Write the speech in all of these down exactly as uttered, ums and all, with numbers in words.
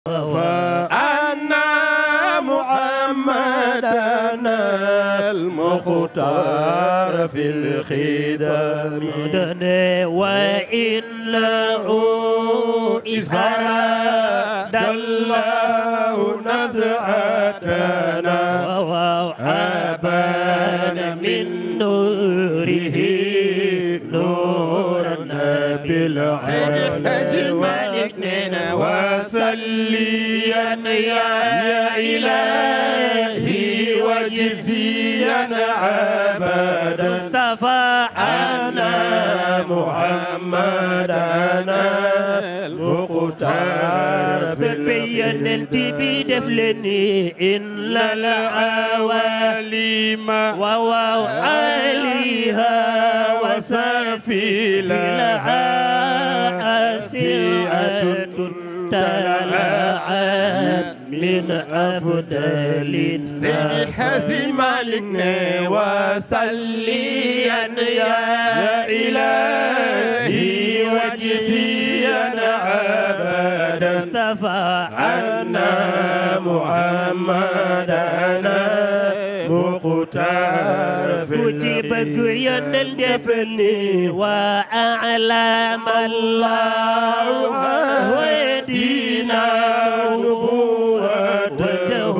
فأن محمدنا المختار في الخدم وإنه إذا أراد الله نزعتنا أبان من نوره نورنا بالعالم وصليا يا إلهي وجزيا عبدا مصطفى عنا محمدنا المختار سبيا انتبي دفلني إن للعواليم وواو عليها وسفيلها أسيئة تلعب من أفضل الناس حزم مالكنا وصليا يا إلهي وجزيا عبدا مصطفى عنا محمدنا مختار في كتبك يندفني وأعلم الله ودينا نبوته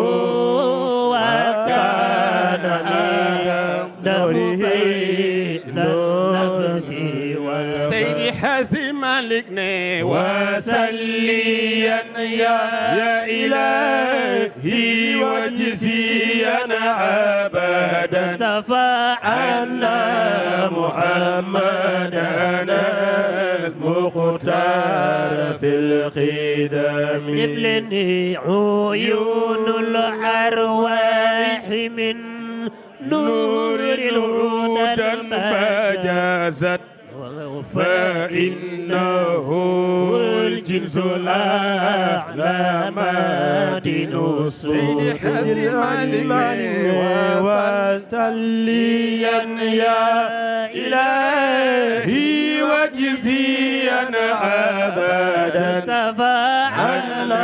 وكان دوره نفسي سيدي حسن مالكنا وصليا يا إلهي وجزيا عبدا مصطفى عنا محمدنا المختار في الخدم يبلني عيون الأرواح من نور الهدى المجازت فإنه الجنس الأعلى مدين الصوت وصليا يا إلهي وجزيا عبدا عنا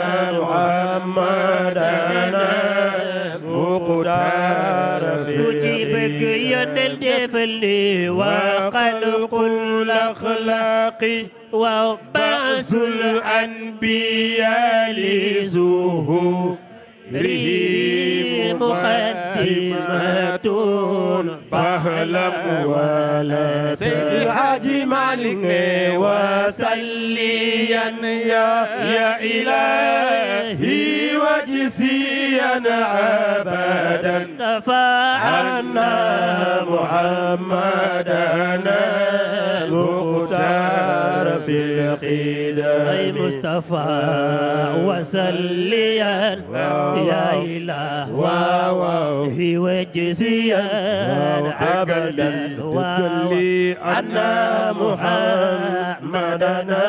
محمدنا مختار تجيبك يندفلي وخلق الأخلاق وبعث الأنبياء لزهوره مقدمة فاهلم ولا سيدي الحاج مالكنا وصليا يا يا إلهي وجزيا عبدا عنا محمدنا المختار في الخدم أي مصطفى وصليا يا إله في وجزيا عبدا وكلي عنا محمدنا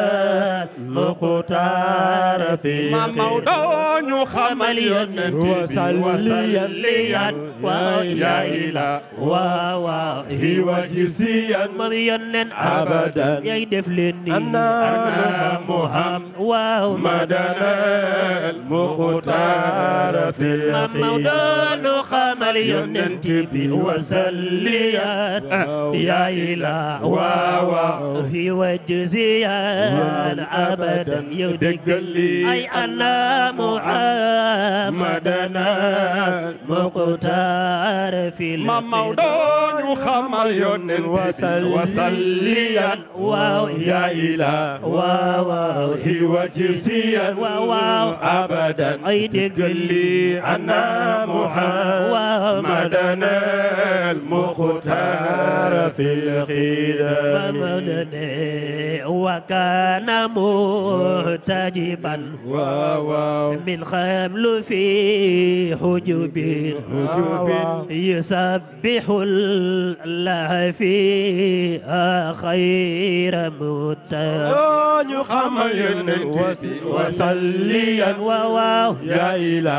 المختار في ما موضوع خمل وصليا يا إله في وجزيا مريم عبدا يدفلني أنا محمدنا المختار في موضوع خمل ينتبه وصليا يا إله في وجزيا أبدا يدقلي أي أنا محمدنا مختار في موضوع خمل وصليا يا إله في وجزيا أبدا يدقلي أنا محمدنا المختار في الخدم وكان محتجبا من خمل في حجب يسبح الله فيها خير متسبح خمل وصليا واو يا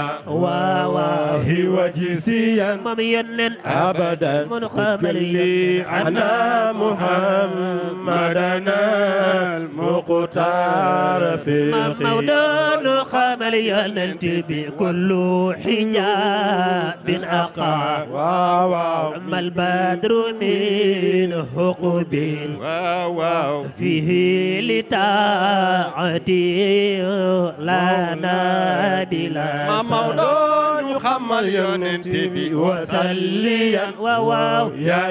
إلهي وجزيا أبدا تجلي عنا محمدنا المختار في مولان خامليا ننتبه كل حجاب أقع ما البدر من حقب فيه لتعدي لنا بلا مولان خمل ينتبه وصليا واو يا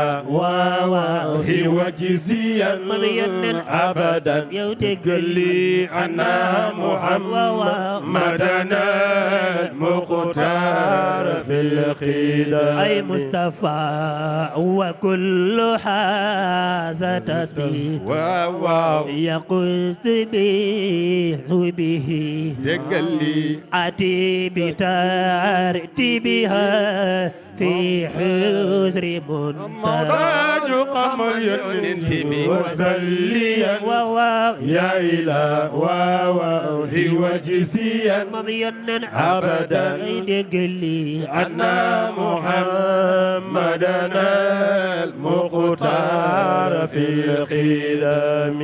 إلهي وجزيا أبدا تجلي عنا محمدنا المختار في الخدام أي مصطفى وكل حاجة تسبيح يقصد به به تجلي أتي بترتيبها في حزر مولاي قمر ينتبه وصليا يا إلهي وجزيا أبدا تجلي عنا محمدنا المختار في الخدام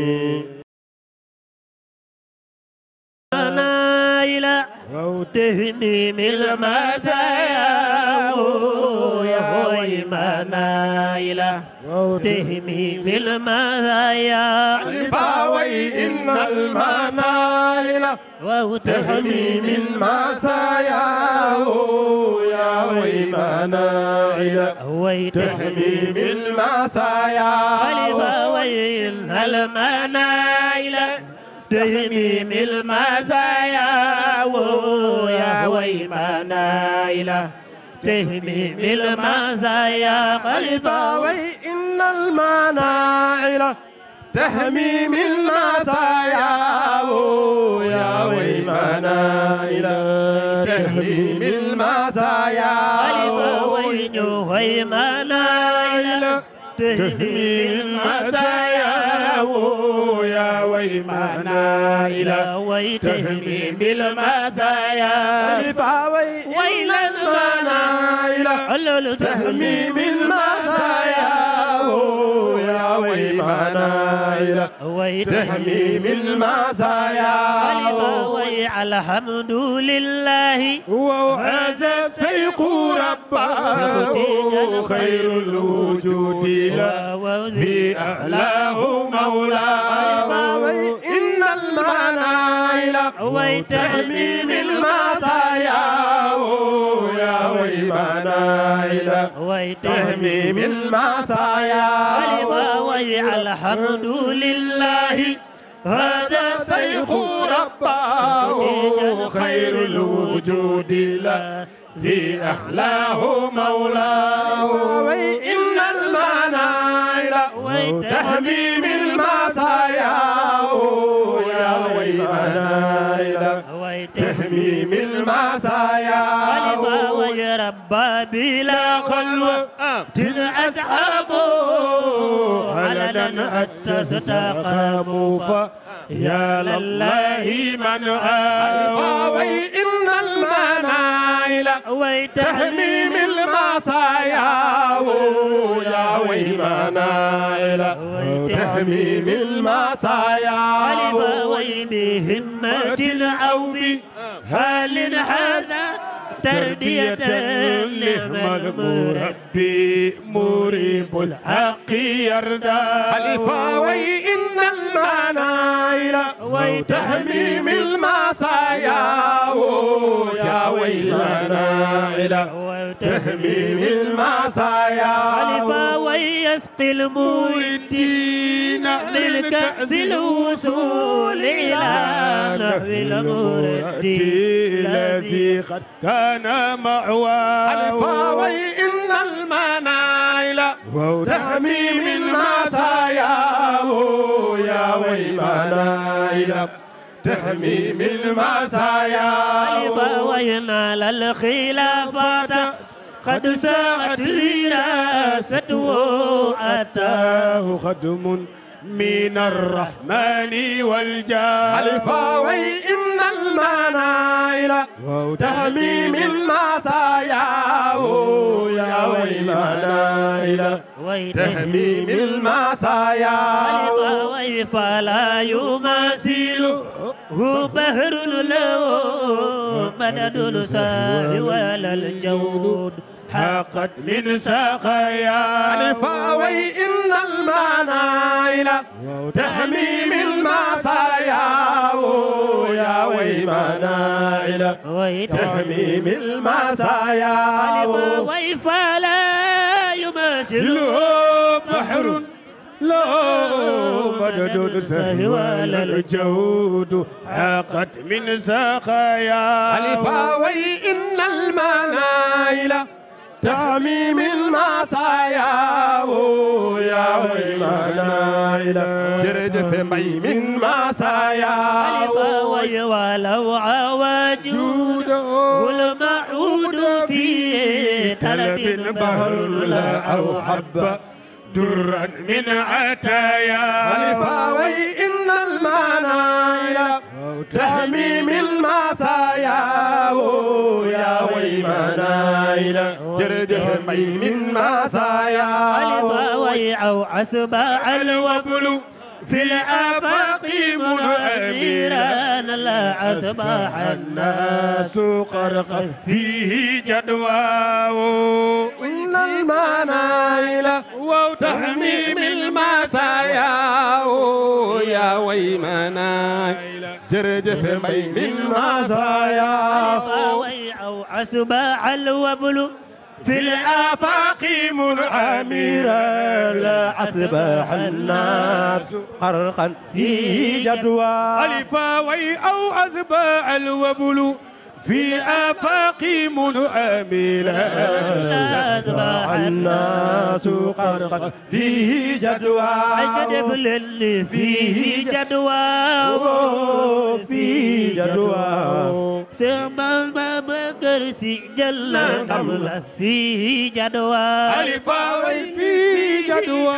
وتهميم المزايا يا بوي منايلة تهميم المزايا الفاوي إن المنايلة وتهميم المزايا يا وي منايلة تهميم المزايا الفاوي إن المنايلة تهميم المزايا يا ويمانا إلى تهميم المزايا خليفة وإن المناعل تهميم المزايا يا ويمانا إلى تهميم المزايا خليفة وين ويمانا إلى تهميم المزايا يا ويمانا إلى ويتهميم المزايا وإن المنايل تهميم المزايا يا ويمانا إلى تهميم المزايا الحمد لله وهذا سيق ربه خير الوجود الذي أعلاه مولاه إن المنايل وتهميم المزايا يا ويمنايل تهميم المزايا الحمد لله هذا سيخ ربه خير الوجود الذي أحلاه مولاه وإن المنايل تهميم المزايا يا ويمنايل تهميم المزايا ويربى بلا قلب أصحابه علنا أتستقاموا يا لله من آوى إن المنايل تهميم المزايا يا ويمنايل تهميم المزايا بهمة أو بهال هذا تربية نعم المربي مريب الحق يردى خليفة وإن المنايل وتهميم المزايا يا ويمنايل تهميم المزايا خليفة ويسقي المريدين للكأس الوصول إلى نحو المريد الذي قد كان معواه خليفة وإن المنايل وتهميم المزايا يا ويمنايل تهميم المزايا وينال الخلافات قد ساءت رياسته أتاه خدم من الرحمن والجاه خليفة وإن المنايل تهمي من مسايا يا ويمنايل تهمي من المسايا فلا يماثل هو بحر له مدد الساعي ولا الجود حقت من ساقيا خليفة وإن المنايل تهمي من مسايا يا ويمنايل تهمي من المسايا فلا يماثل بحر لا مدد السهو ولا الجود حقت من ساقيا خليفة وإن المنايل تهمي من مسايا يا ويمنايل جرجف مي من مسايا خليفة ولو عواجود والمعود في طلب بحر لا أو حبة درا من عتايا خليفة وإن المنايل تهمي من مسايا يا ويمنايل جردف مي من مسايا خليفة ويعو عسباع الوبل في الآفاق منعميرا لا أصبح الناس قرقا فيه جدواه إن المنايل وتحميم المسايا يا ويمنايل جرجف مي من مسايا ويعو عسباع الوبل في الآفاق منعميرا لا أصبح الناس قرقا فيه جدوى خليفة وي أو أصبح الوبل في آفاق منعميرا لا أصبح الناس قرقا فيه جدوى الجدف اللي فيه جدوى فيه جدوى سيما ما بكرسي جل نملة فيه جدوى خليفة وي فيه جدوى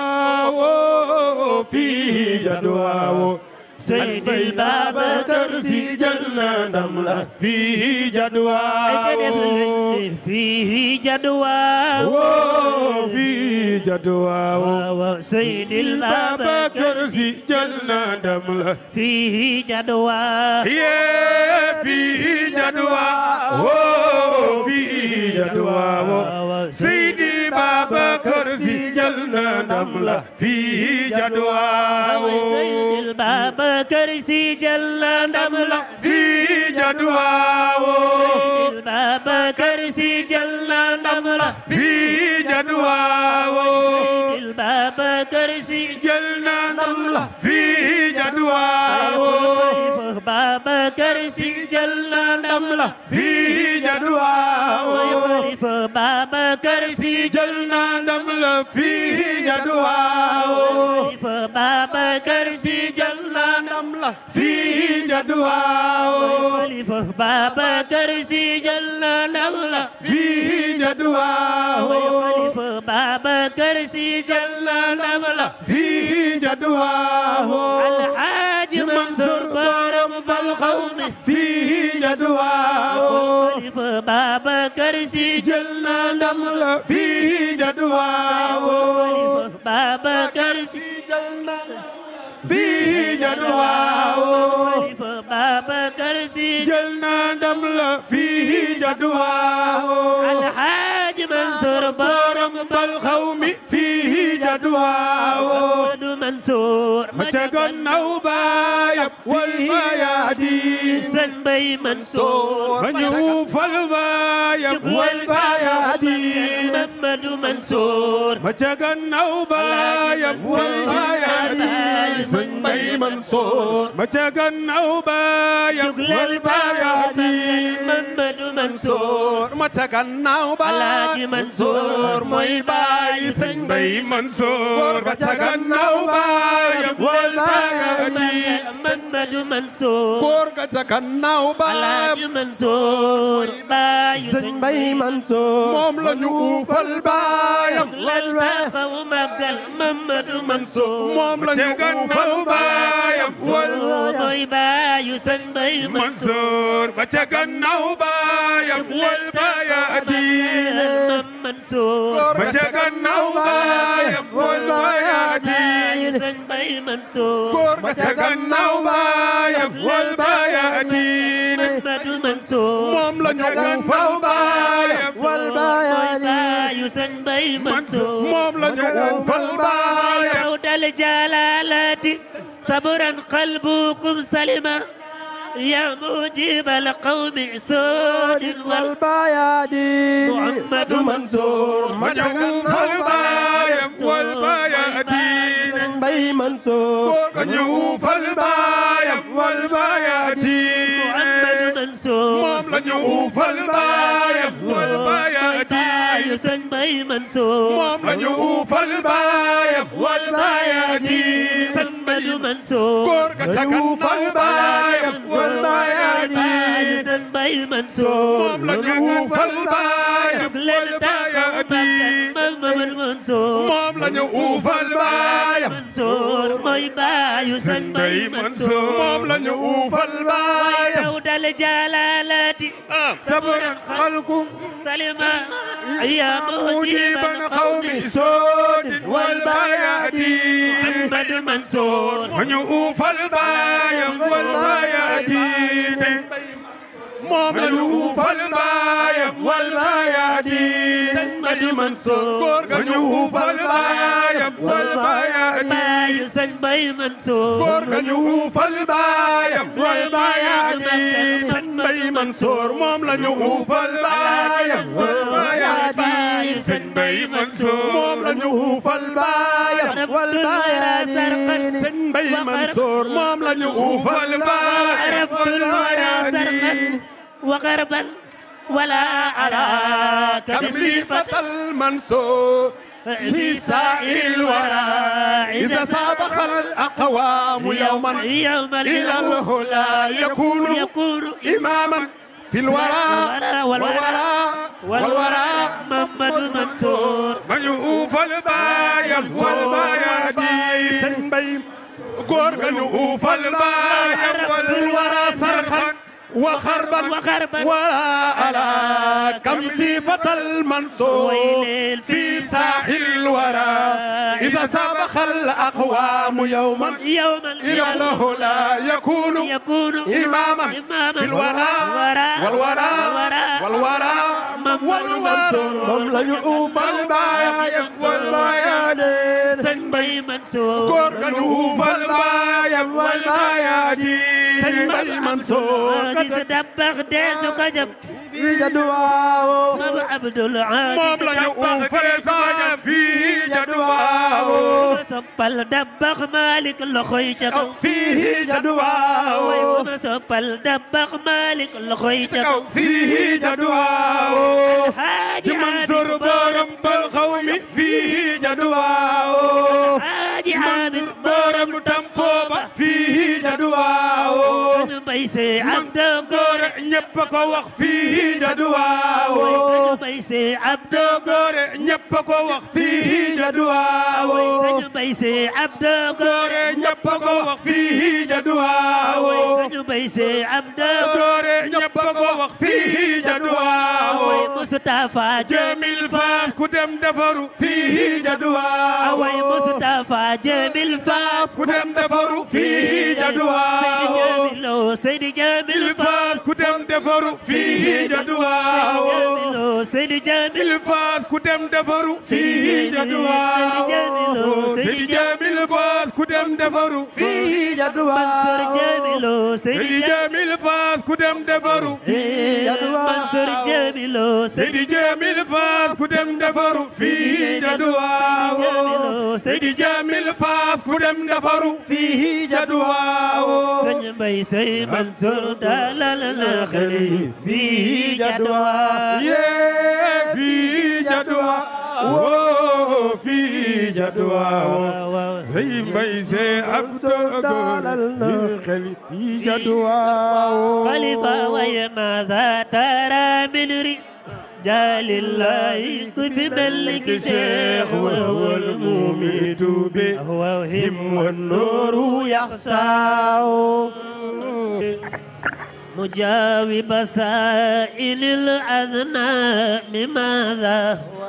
فيه جدوى سيد الباب كرسي جنة نملة فيه جدوى فيه جدوى فيه جدوى سيد الباب كرسي جنة نملة فيه جدوى فيه جدوى فيه جدوى سيدي بابا كرسي جنة نملة فيه جدوى سيد الباب كرسي جل نملة فيه جدوى الباب كرسي جل نملة فيه جدوى الباب كرسي جل نملة فيه جدوى باب كرسي جل نملة فيه جدوى باب كرسي جل نملة فيه جدوى باب كرسي جل نملة فيه جدوى باب كرسي جل نملة فيه جدوى باب كرسي جل نملة فيه جدوى الحاج منصور برم بالقوم فيه جدوى باب كرسي جل نملة فيه جدوى باب كرسي جل فيه جدوى باب كرسي جل نملة فيه جدوى الحاج منصور برم بالقوم فيه جدوى منصور متجنوا بايب والبيادين سنبي منصور من يوف البايب والبيادين محمد منصور متجنوا بايب والبيادين سنبي منصور متجنوا بايب والبيادين Mouhamadou Mansour ma ca gannaaw ba Alaaji Mansour mooy baayu sëñ Mbay Mansour ma ca gannaaw ba wal baayadi Mouhamadou Mansour góor ga ca gannaaw ba Alaaji Mansour baayu sëñ Mbay Mansour moom la ñu uufal baayam lal baaxaw màggal Mouhamadou Mansour moom la ñu uufal baayam mooy baayu sëñ Mbay Mansour ba ca gannaaw baayam wal baayadi Mansour ba ca gannaaw baayam wal baayadi sëñ Mbay Mansour góor ga ca gannaaw baayam wal baayadi Mouhamadou Mansour moom la ñu uufal baayam wal baayadi baayu sëñ Mbay Mansour moom la ñu uufal baayam yow dal jalaalati sabran qalbukum salima يا مجيب القوم سود والبيادي محمد منصور مجهوم البايم والبيادي بي منصور مجهوم البايم والبيادي محمد منصور مجهوم البايم والبيادي يسن بي منصور مجهوم البايم والبيادي محمد منصور مجهوم البايم والبيادي يسن بي منصور مجهوم البايم والبيادي محمد منصور moom la ñu uufal baayam Mansour mooy baayu sëñ Mbay Mansour moom la ñu uufal baayam yow dal jalaalati sabran xalku salima ya mujiban qawmi soodin wal bayaadi Muhammad Mansour ma ñu uufal baayam wal bayaadi moom la ñu uufal baayam wal bayaadi Muhammad Mansour góor ga ñu uufal baayam wal bayaadi baayu sëñ Mbay Mansour góor ga ñu uufal baayam wal bayaadi sëñ Mbay Mansour moom la ñu uufal baayam wal bayaadi sëñ Mbay Mansour moom la ñu uufal baayam wal bayaadi sëñ Mbay Mansour moom la ñu uufal baayam wal bayaadi وغربا ولا أراك كمليفة المنصور في سائر الورى إذا سابق الأقوام يوما يوما إلى الهلا يكون يكون إماما في الورى والورى والورى محمد منصور من يؤوف البايم والبيادي سنبيم غور من يؤوف البايم والورى صرخا وخربا وخربا ولا ألا كم صفة المنصور في ساحل الورى إذا سابق الأقوام يوما يوما إلى الهلا يكون يكون إماما في الورى والورى والورى والمنصور مم لا يؤوف البايم والبيادي sëñ Mbay Mansour góor ga ñu uufal baayam والبيادي sëñ Mbay Mansour gis dabax deesu ko jëm في جدواه Mame Abdoul Aziz moom la ñu uufal baayam fii jadwaaw soppal dabax Malick loxoy ca kaw فيه جدواه ma soppal dabax Malick loxoy ca kaw fii jadwaaw Haaji Mansour borom bal xawmi fii jadwaaw Haaji Amir borom tampooba fii jadwaaw ñu bay see Abdou góore ñëpp ko wax fii jadwaaw ñu bay see Abdou góore ñëpp ko wax fii jadwaaw ñu bay see Abdou góore ñëpp ko wax fii jadwaaw ñu bay see Abdou góore ñëpp ko wax fii jadwaaw Mustafa Jamil Faas ku dem defaru fii jadwaaw away Mustafa Jamil Faas ku dem defaru fii jadwaaw Seydi Jamil Faas ku dem defaru fii jadwaaw Seydi Jamil Faas ku dem defaru fii jadwaaw Seydi Jamil Faas ku dem defaru فيه جدواه Jamil Seydi Seydi Jamil Faas ku dem defaru جدواه Mor Jamilo Seydi Jamil Faas ku dem defaru fii Jadduwaawo Seydi Jamil Faas ku dem defaru fii Jadduwaawo Sëñ Mbay Sey Mansour dalal na xel yi fii Jadduwaawo yee fii Jadduwaawo fii Jadduwaawo Sey Mbay Sey ab dalal na xel yi Jadduwaawo Khalifa waye ma za tara min رجال الله كن ملك شيخ وهو المميت بأهواهم والنور يخساه مجاوب سائل الأذناب ماذا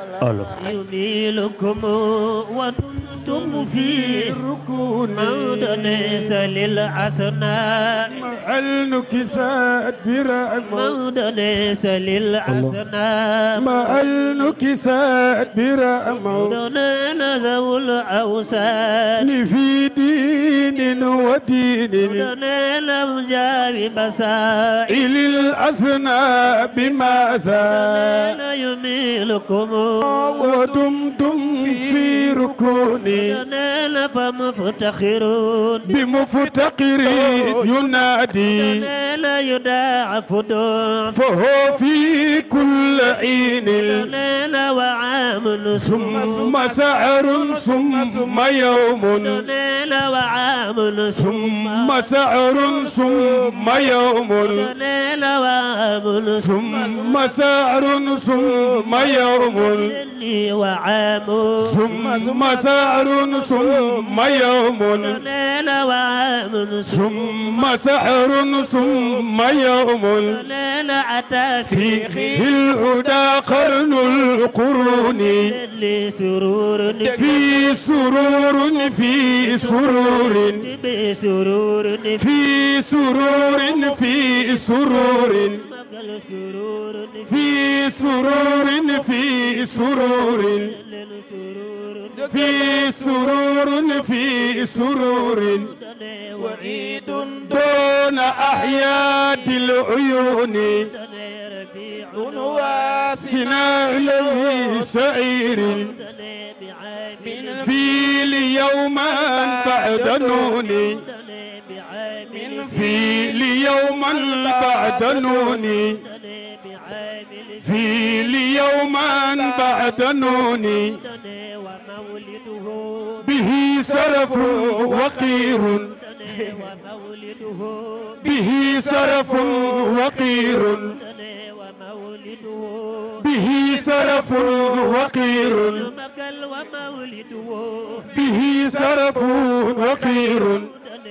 يميلكم وكنتم في ركون موضع ليس للأسناء النكسات برأم موضع ليس للأسناء ما النكسات برأم دون ذو الأوسان في دين ودين دون الأمجاب سائل الأسناء بما زال لا يميلكم ودمتم في ركوني دون فمفتخرون بمفتقر ينادي لا يداعف دون فهو في كل عين دون وعام ثم سعر ثم يوم دون وعام ثم سعر ثم يوم دون وعام ثم سعر ثم يوم وعام ثم سعر ثم يوم دون وعام ثم سحر ثم يوم دون أتى في الهدى قرن القرون لسرور في سرور في سرور بسرور في سرور في سرور سرور في سرور في سرور في سرور في سرور وعيد دون أحياد العيون واسنا إليه سعير في ليوما بعد نوني في ليوما بعد نوني في ليوما بعد نوني به سرف وقير به سرف وقير به سرف وقير به سرف وقير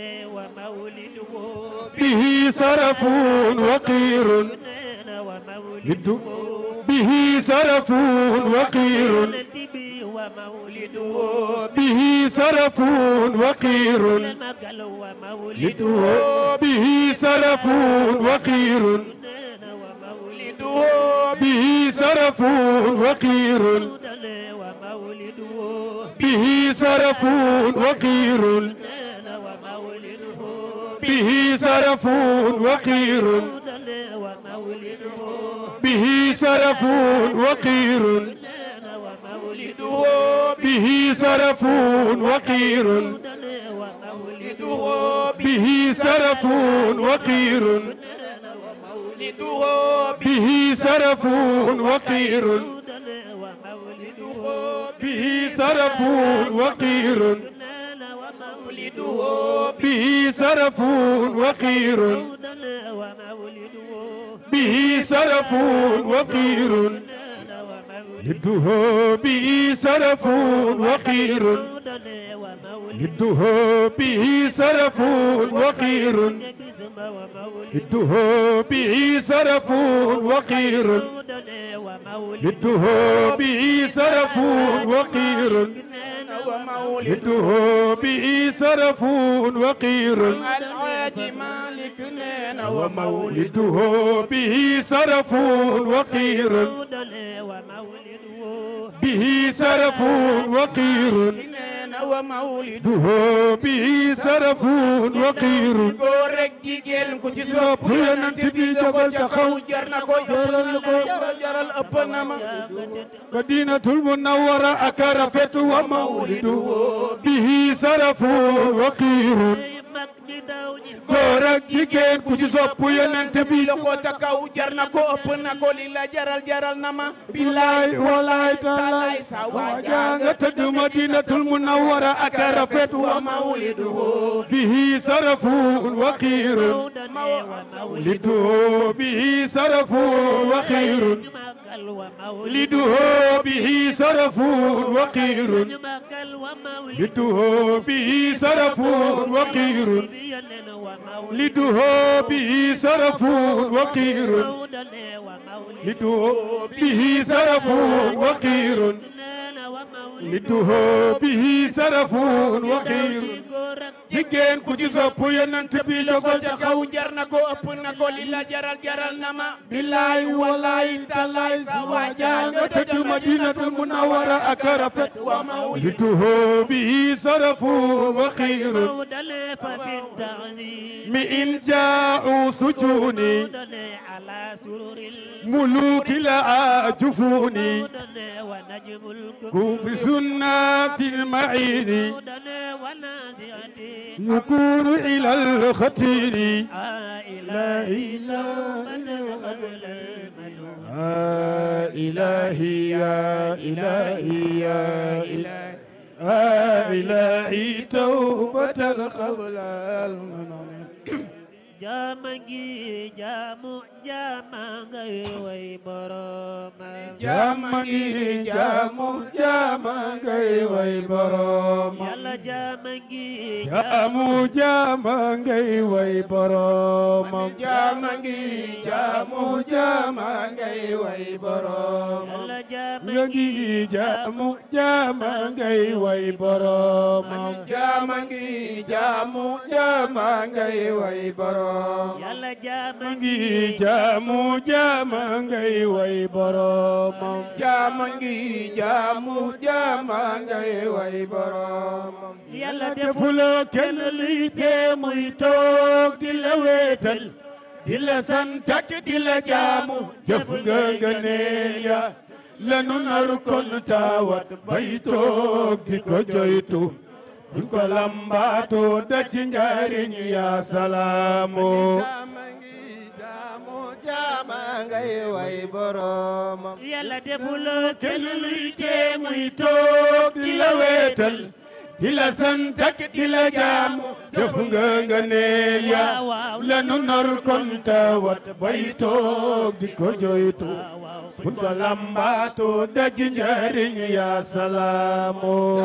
به سرف وقير به سرف وقير به سرف وقير به سرف وقير به سرف وقير به سرف وقير به سرف وقير به سرف وقير به سرف وقير به سرف وقير به سرف وقير به سرف وقير به سرف وقير به سرف وقير لده به سرف وقير لده به سرف وقير لده به سرف وقير لده به سرف وقير لده به سرف وقير الحاج مالك نينا ومولده به سرف وقير به سرف وقير wa mawlidu duhoo bi sarafun waqiirun góor rek jigéen ku ci sopp yonent bi jógal taxaw jar na ko jaral ëpp na ma madinatul munawwara ak rafetu wa mawlidu bihi sarafun waqiirun góor ak jigéen ku ci sopp yonent bi loxo ta kaw jar na ko ëpp na ko li la jaral jaral na ma billaay wallaay taalaay waajaa nga tëdd madinatul munawwara ak rafetu wa mawlidu bihi sarafun waqiirun mawlidu bihi sarafun waqiirun liduhu bihi sarafun waqiirun liduhu bihi sarafun waqiirun liduhu bihi sarafun waqiirun liduhu bihi sarafun waqiirun liduhu bihi sarafun waqiirun jigéen ku ci sopp yonent bi jógal ca kaw jar na ko ëpp na ko li la jaral jaral na ma billaay wallaay tallaay sa waajaa nga tëdd madinatul munawwara ak rafet wa mawlidu liduhu bihi sarafun waqiirun mi in jaa'u sujuni muluki la ajufuni كوف سنات المعين نكون إلى الخطير لا إلهي يا إلهي يا إلهي إلهي توبة قبل Jamangi jamu jamangay way boroma Jamangi jamu jamangay way boroma Yalla jamangi jamu jamangay way boroma Jamangi jamu jamangay way boroma Yalla jamangi jamu jamangay way boroma Jamangi jamu jamangay way boroma Yalla jamangi jamu jamangay way boromam jamangi jamu jamangay way boromam Yàlla defula kenn li te muy toog di la weetal di la sant ak di la jaamu jëf nga ngëneel ya lanu nar kon taawat bay toog di ko joytu buñ ko lambaato da ci njariñ ya salaamu jamangi jamu jamangay way boromam Yàlla defula kenn luy tee muy toog di la weetal di la sant ak di la jaamu jëf nga ngëneel ya lanu nar kon tawat bay toog di ko joytu buñ ko lambaato da ci njariñ ya salaamu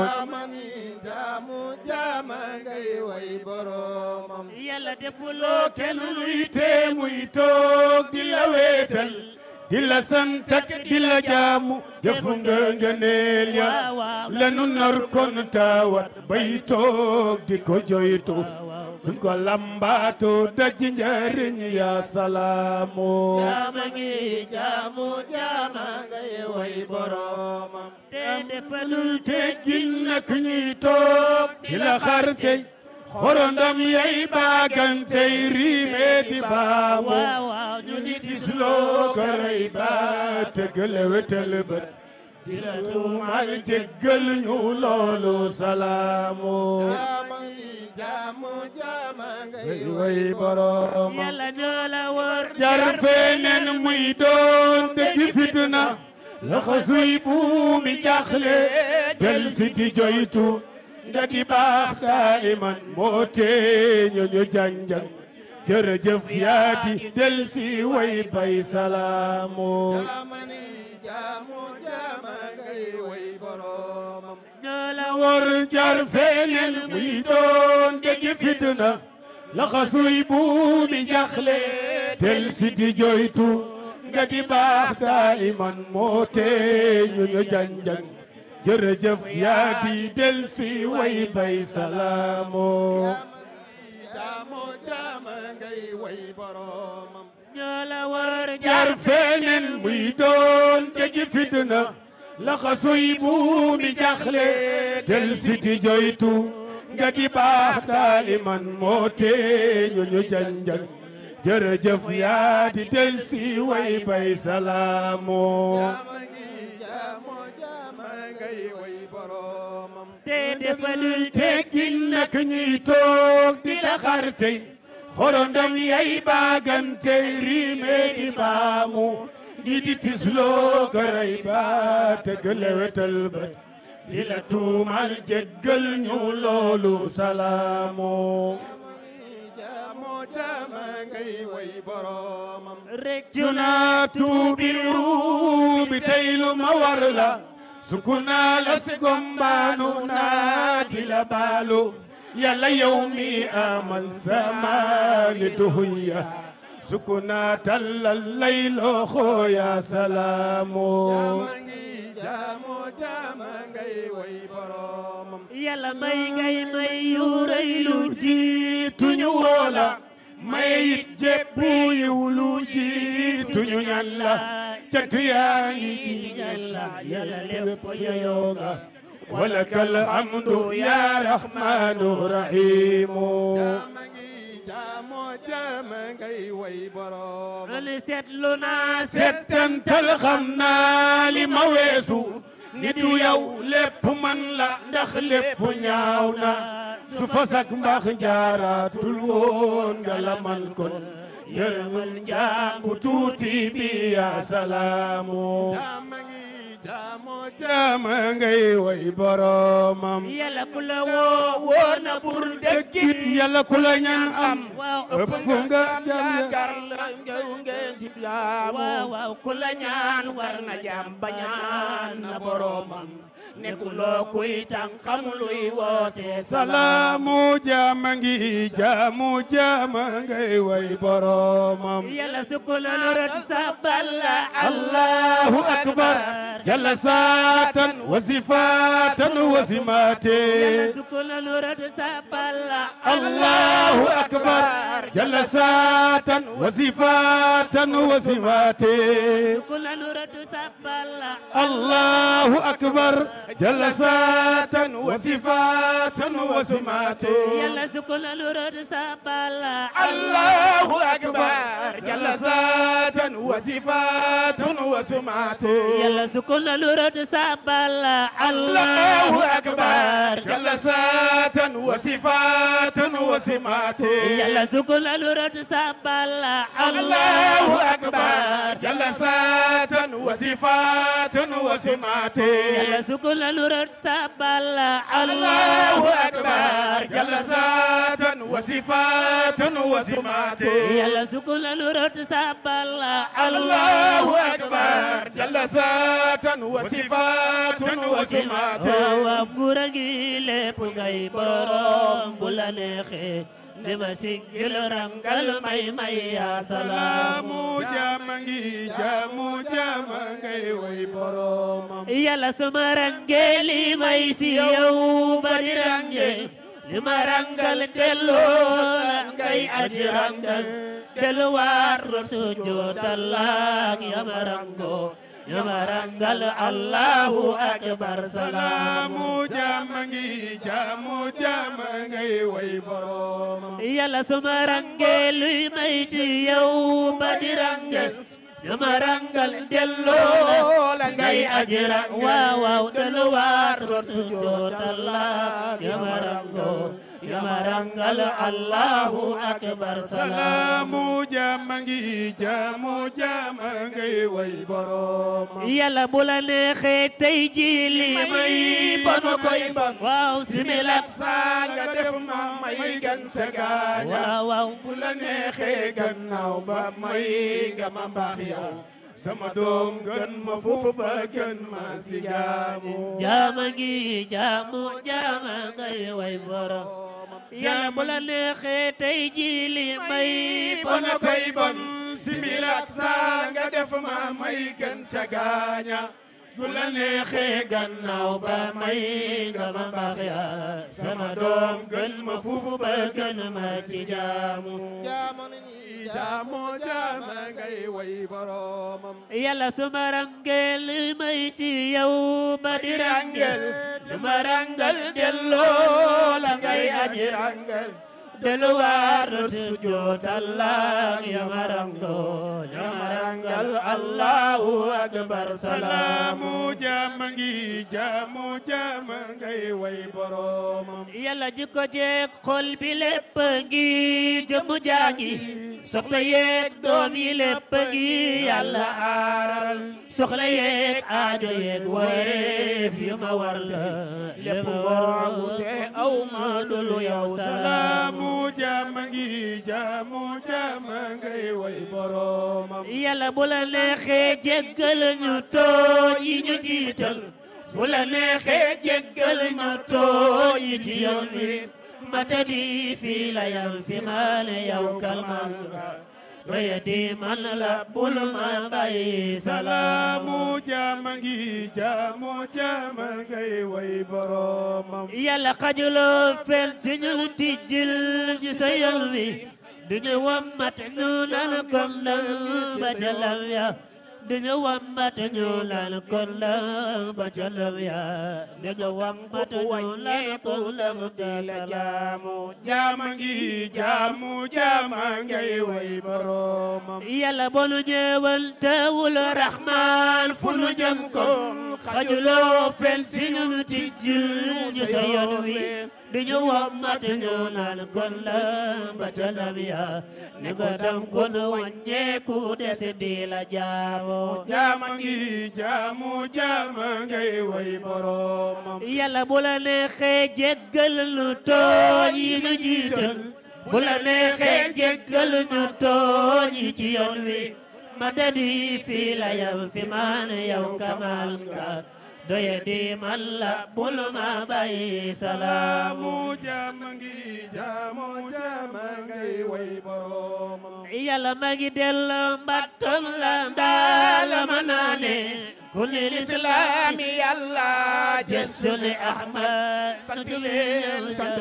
jamu jamangay way boromam Yàlla defula kenn luy tee muy toog di la weetal di la sant ak di la jaamu jëf nga ngëneel ya lanu nar kon tawat bay toog di ko joytu suñ ko lambaato daj njariñ ya salaamu jamangi jamu jamangay way boromam te defalul teggin nak ñuy toog di la xarte xorondam yay baagantey riime di baamu ñu ngi tisloo garay ba tëggale wetal bët di la tuumal jéggal ñu loolu salaamu jamu jamangay way borom Yàlla ñoo la wër jar feneen muy doon dëgg fitna loxo suy buumi jaxle del si di joytu nga di baax daiman moo tee ñu ñu janjang jërëjëf yaa di del si way bay salaamu jamu jamangay way boromam ñoo la war jar feneen muy doon dëgg fitna loxo suy buumi jaxle del si di joytu nga di baax daiman moo tee ñu ñu janjang jërëjëf yaa di del si way bay salaamu jamu jamangay way boromam ñoo la wër jar feneen muy doon dëgg fitna laxasuy buumi jaxle del si di joytu nga di baax daiman moo tee ñu ñu janjang jërëjëf yaa di del si way bay salaamu te defalul teggin nak ñuy toog di la xar tey xorondom yay baagante riime di baamu di di tisloo garay ba te gëlewetal ba di la tuumal jéggal ñu loolu salaamu reccu naa tuubir ruubi tey lu ma war la sukuna la si gombaanu naa di la baalu yàlla yow mi amal samaali tuhuya sukuna tallal lay loxo ya salaamu yàlla may ngay may yu rëy lu jiitu ñu woola may it jéppu yiw lu jiitu ñu ñaan la cant yaa ngi ñaan la yàlla lépp yeyoo nga walakal hamdu ya rahmanu rahimu li seetlu naa settantal xam naa li ma weesu nit du yow lépp man la ndax lépp ñaaw na su fasak mbax jaaraatul woon nga la man kon yërëmal njàmbu tuuti bi ya salaamu jaama ngay way boromam yàlla ku la woo wóor na bur dëggit yàlla ku la ñaan am ëpp nga yaakaar la ngeen di jaamu waaw waaw ku la ñaan war na jaam ba ñaan na boromam nekkuloo kuy tàng xamuluy woote salaamu jaama ngi jaamu jaama ngay way boromam yàlla sukulal rat saballa allahu akbar jalla saatan wa sifatan wa simate yàlla sukulal rat saballa allahu akbar jalla saatan wa sifatan wa simate sukulal rat saballa allahu akbar jalla saatan wa sifatan wa simate yàlla sukulal rat saballa allahu akbar jalla saatan wa sifatan wa simate yàlla sukulal rat saballa allahu akbar jalla saatan wa sifatan wa simate yàlla sukulal rat saballa allahu akbar jalla saatan wa sifatan wa simate yàlla sukulal rat saballa allahu akbar jalla saatan wa sifatan wa simate yàlla sukulal rat saballa allahu akbar jalla saatan wa sifatan wa simate waaw nguur gi lépp ngay borom bu la neexee ne ma siggil rangal may may ya salaamu jaama ngi jaamu jaama ngay way boromam yàlla suma rangeli may si yow ba di rangel li ma rangal delloo la ngay aji rangal delluwaat rot sujjoodal ak ya ma rango ya ma rangal allahu akbar salaamu jaama ngi jaamu jaama ngay way boromam yàlla suma rangeli may ci yow ba di rangel yama rangal delloo la ngay ajira waaw waaw delluwaat rot sujjoodal yama rango yama rangal allahu akbar salaamu jaama ngi jaamu jaama ngay way boromam yàlla bu la neexee tey ji li may bano koy ban waaw similak saa nga def ma may gan sa gaaña waaw waaw bu la neexee gannaaw ba may nga ma mbaax yow sama doom gën ma foofu ba gën ma si jaamu jaama ngi jaamu jaama ngay way borom yàlla bu la neexee tey ji li may bana koy bon similak saa nga def ma may gën sa gaaña bu la neexee gannaaw ba may nga ma baax ya sama doom gën ma fufu ba gën ma ci jaamu jaamu jaama ngay way boromam yàlla su ma rangel may ci yow ba di rangel du ma rangal delloo la ngay aji rangel delluwaar sujjoot Allah ya marango ya marangal Allahu akbar salaamu jaama ngi jaamu jaama ngay way boromam yàlla jikko jeeg xol bi lépp ngi jëmu jaangi soxla yeeg doom yi lépp ngi yàlla aaral soxla yeeg aajo yeeg wareef yu ma war la lépp war te aw ma dulu yow salaamu jaama ngi jaamu jaama ngay way boromam yàlla bu la neexee jéggal ñu tooñ yi ñu jiital bu la neexee jéggal ñu tooñ yi ci yoon wi mata di fii la yam fi maane yow kalmal doye di man la bul ma bàyyi salaamu jaama ngi jaamu jaama ngay way boromam yàlla xajuloo fen si ñu tijjil ci sa yoon wi duñu wammat ñu naan kon la ba ca lam ya duñu wammat ñu naan kon la ba ca lam ya duñu wammat ñu naan kon la ba ca salaamu jaama ngi jaamu jaama ngay way boromam yàlla bonu ñeewal teewul rahmaan fu nu jëm ko xajuloo fen si ñu tijjil ci sa yoon wi duñu wammat ñu naan kon la ba ca lam ya ni ko dam kon wàññeeku des di la jaamu jaama ngi jaamu jaama ngay way boromam yàlla bu la neexee jéggal nu tooñ yi ñu jiital bu la neexee jéggal ñu tooñ yi ci yoon wi ma dadi fii la yam fi maan yow kamal nga doye di man la bul ma bàyyi salaamu jaama ngi jaamu jaama ngay way boromam yàlla ma ngi delloo mbattam la ndaala ma naane kulli lislaami yàlla jesuli ahmad sant leen sant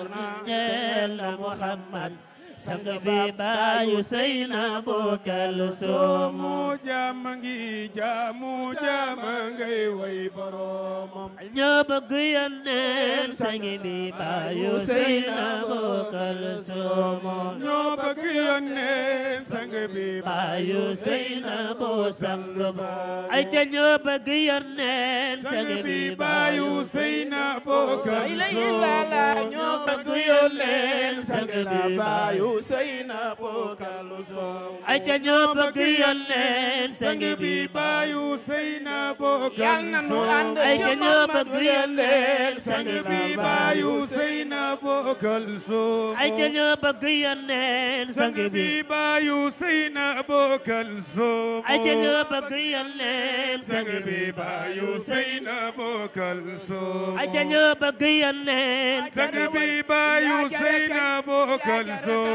la muhammad sang bi baayu seyna bokkal soomu jaama ngi jaamu jaama ngay way boromam ñoo bëgg yónneen sang bi baayu seyna bokkal soomu ñoo bëgg yónneen sang bi baayu seyna bo sang ba ay ca ñoo bëgg yónneen sang bi baayu seyna bokkal soomu ñoo bëgg yónneen sang bi baayu Useyna bokalu som ay ca ñoo bëgg yónneen sang bi baayu Useyna bokalu som ay ca ñoo bëgg yónneen sang bi baayu Useyna bokalu som ay ca ñoo bëgg yónneen sang bi baayu Useyna bokalu som ay ca ñoo bëgg yónneen sang bi baayu Useyna bokalu som ay ca ñoo bëgg yónneen sang bi baayu Useyna bokalu som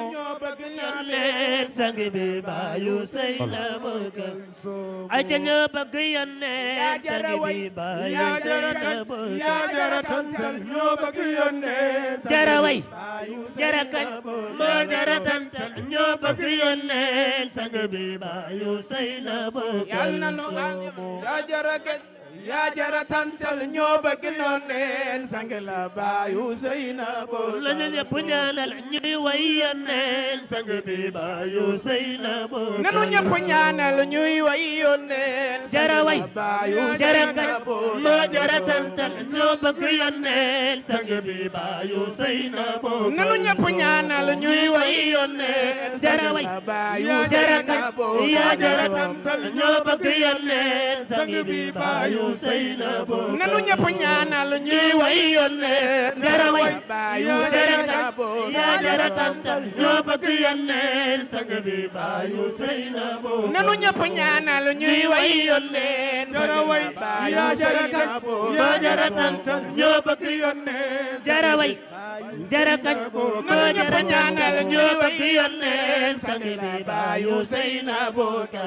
yónneen sang bi baayu Useyna bokkal ay ca ñoo bëgg yónneen sang bi baayu Useyna bokkal yaa jara tantal ñoo bëgg yónneen jara way jara kañ moo jara tantal ñoo bëgg yónneen sang bi baayu Useyna bokkal yaa jara kañ yaa jara tantal ñoo bëgg yónneen sang la baayu Useyna bokkal la ñu ñëpp ñaanal ñuy way yónneen sang bi baayu Useyna bokkal nanu ñëpp ñaanal ñuy way yónneen jara way jara kañ moo jara tantal ñoo bëgg yónneen sang bi baayu Useyna bokkal nanu ñëpp ñaanal ñuy way yónneen jara way jara kañ yaa jara tantal ñoo bëgg yónneen sang bi baayu Useyna bokkal nanu ñëpp ñaanal ñuy way yónneen jara way jara kañ yaa jara tantal ñoo bëgg yónneen sang bi baayu Useyna bokkal nanu ñëpp ñaanal ñuy way yónneen jara way yaa jara kañ yaa jara tantal ñoo bëgg yónneen jara way jarakañ moo jara ñaanal ñoo bëgg yónneen sang bi baayu Seynabu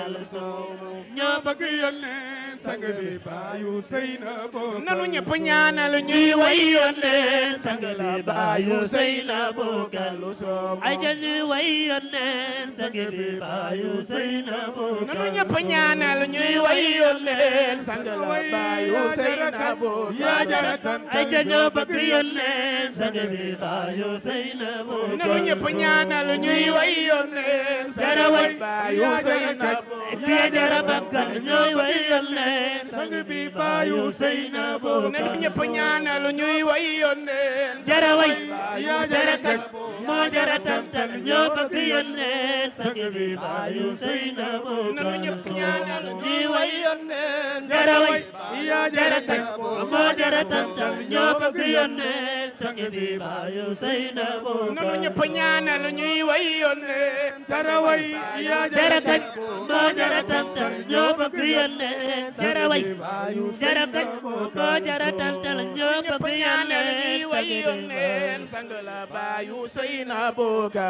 Kalsum ñoo bëgg yónneen sang bi baayu Seynabu nanu ñëpp ñaanal ñuy way yónneen sang bi baayu Seynabu Kalsum ay ca ñuy way yónneen sang bi baayu Seynabu nanu ñëpp ñaanal ñuy way yónneen sang la baayu Seynabu yaa jaratan ay ca ñoo bëgg yónneen sang bi baayu Seynabu nanu ñëpp ñaanal ñuy way yónneen sang la baayu Seynabu yaa jara bakkan ñooy way yónneen sang bi baayu Seynabu nanu ñëpp ñaanal ñuy way yónneen jara way jara kat moo jara tantal ñoo bëgg yónneen sang bi baayu Seynabu nanu ñëpp ñaanal ñuy way yónneen jara way jara kat moo jara tantal ñoo bëgg yónneen sang bi baayu Seynabu nanu ñëpp ñaanal ñuy way yónneen jara way jara kat moo jara tantal ñoo bëgg yónneen jara way jara kat moo jara tantal ñoo bëgg ñaanal ñuy way yónneen yónneen sang la baayu Seynabu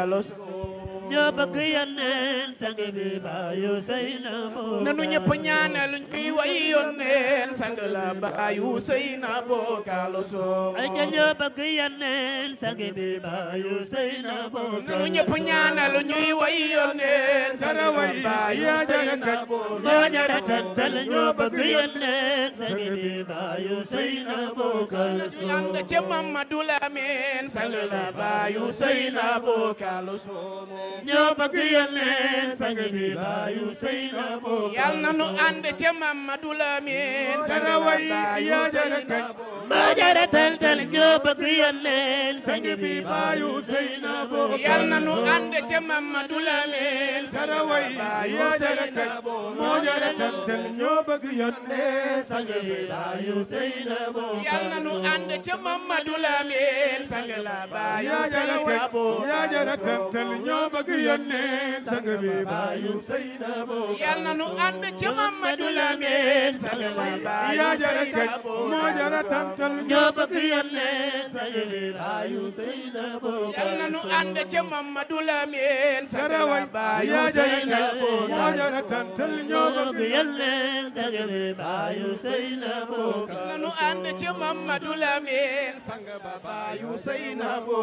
Kalsum ñoo bëgg yónneen sang bi baayu Seynabu nanu ñëpp ñaanal ñuy way yónneen sang la baayu Seynabu Kalsum ay ca ñoo bëgg yónneen sang bi baayu Seynabu nanu ñëpp ñaanal ñuy way yónneen sang la baayu Seynabu moo jara tantal ñoo bëgg yónneen sang bi baayu Seynabu Kalsum ànd ca Mamadou Lamine sang la baayu Seynabu Kalsum ñoo bëgg yónneen sang bi baayu Seynabu yal na nu ànd ca Mamadou Lamine sang la baayu Seynabu moo jara tantal ñoo bëgg yónneen sang bi baayu Seynabu yal na nu ànd ca Mamadou Lamine sang la baayu Seynabu moo jara tantal ñoo bëgg yónneen sang bi baayu Seynabu yal na nu ànd ca Mamadou Lamine sang la baayu Seynabu yaa jara tantal ñoo bëgg yónneen sang bi baayu Seynabu yal na nu ànd ca Mamadou Lamine sang la baayu yaa jara Seynabu moo jara tantal ñoo bëgg yónneen sang bi baayu Seynabu yal na nu ànd ca Mamadou Lamine sang la baayu yaa jara Seynabu moo jara tantal ñoo ñoo bëgg bëgg yónneen sang bi baayu Seynabu yal na nu ànd ca Mamadou Lamine sang ba baayu Seynabu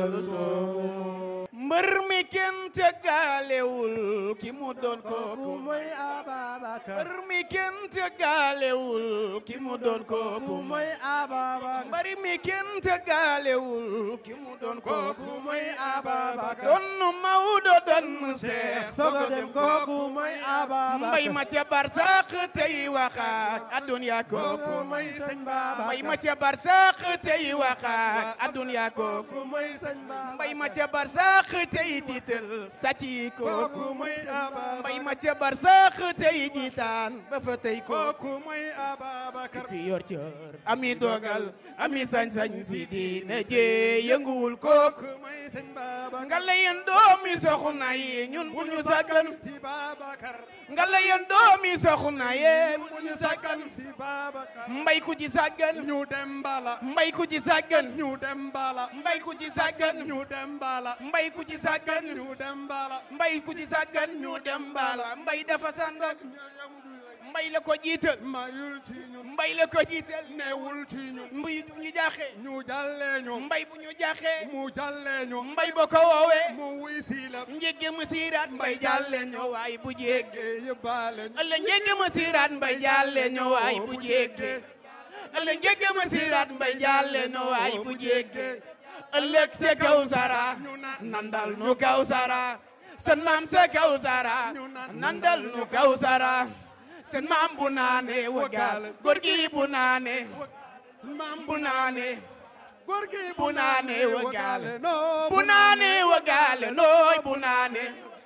Kalsum mbër mi kenn tëggalewul ki mu doon kooku mooy Ababacar mbër mi kenn tëggalewul ki mu doon kooku mooy Ababacar mbër mi kenn tëggalewul ki mu doon kooku mooy Ababacar donnu Mawdo donnu Seex sogo dem kooku mooy Ababacar mbay ma ca barsax tey waxaat adduna kooku mooy Sëñ Baba mbay ma ca barsax tey waxaat adduna kooku mooy Sëñ Baba mbay ma ca barsax tey tiital sàcc kooku mooy Ababacar mbay ma ca barsax tey jiitaan ba fa tey kooku mooy Ababacar fi yor cër ami dogal ami sañ-sañ si diine jee yënguwul kooku mooy Sëñ Baba nga la yéen doomi soxna yi ñun bu ñu sàggan si Babacar nga la yéen doomi soxna yi bu ñu sàggan si Babacar mbay ku ci sàggan ñu dem bala mbay ku ci sàggan ñu dem bala mbay ku ci sàggan ñu dem bala mbay ku ci sàggan ñu dem bala mbay ku ci sàggan ñu dem bala mbay dafa sandak mbay la ko jiital mayul ci ñun mbay la ko jiital neewul ci ñun mbay bu ñu jaaxee ñu jàllee ñu mbay bu ñu jaaxee mu jàllee ñu mbay boo ko woowee mu wuy si la njégge ma siiraat mbay jàllee ñu waay bu jéggee yëbbaale alla njégge ma siiraat mbay jàllee ñu waay bu jéggee alla njégge ma siiraat mbay jàllee ñu waay bu jéggee ëllëg sa kaw sara nandal nu kaw sara seen maam sa kaw sara nandal nu kaw sara seen maam bu naane wagaal góor gi bu naane maam bu naane góor gi bu naane wagaal bu naane wagaal nooy bu naane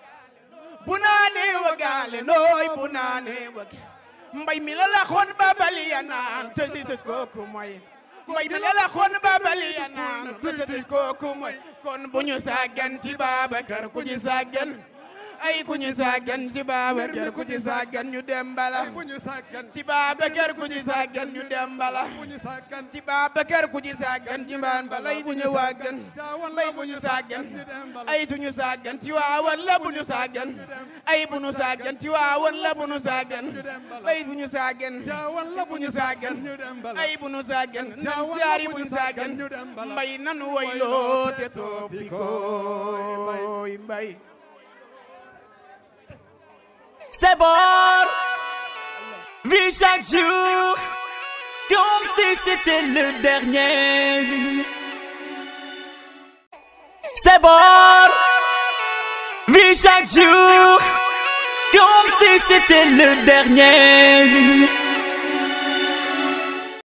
bu naane wagaal nooy bu naane wagaal mbay mi la la xoon babali ya naan te si tes kooku mooy mbay mi la la xoon babali ya naan te si tes kooku mooy kon bu ñu sàggan ci Babacar ku ci sàggan ay ku ñu sàggan si Babacar ku ci sàggan ñu dem bala si Babacar ku ci sàggan ñu dem bala si Babacar ku ci sàggan ci mbaan bala ay bu ñu wàggan ay bu ñu sàggan ay tu ñu sàggan ci waawan la bu ñu sàggan ay bu ñu sàggan ci waawan la bu ñu sàggan ay bu ñu sàggan bu ñu sàggan ay bu ñu sàggan nan siyaari bu ñu sàggan mbay nanu wayloo te toppi ko mbay. C'est bon, vis chaque jour comme si c'était le dernier. C'est bon, vis chaque jour comme si c'était le dernier.